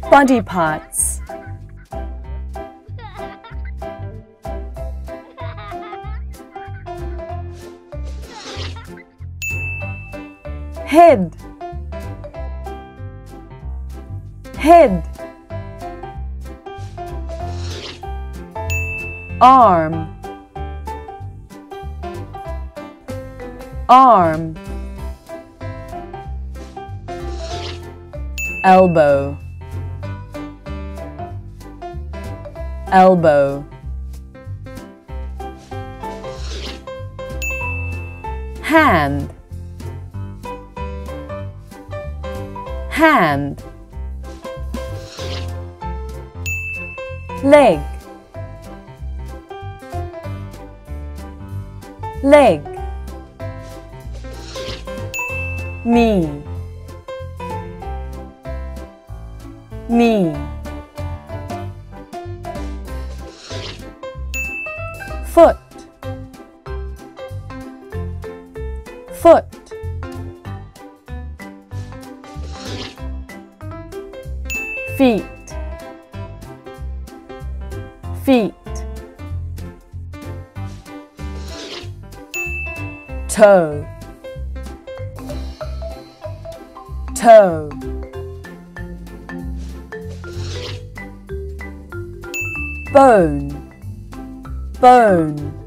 Body parts. Head. Head. Arm. Arm. Elbow. Elbow. Hand. Hand. Leg. Leg. Knee. Knee. Foot. Foot. Feet. Feet. Toe. Toe. Bone. Bone.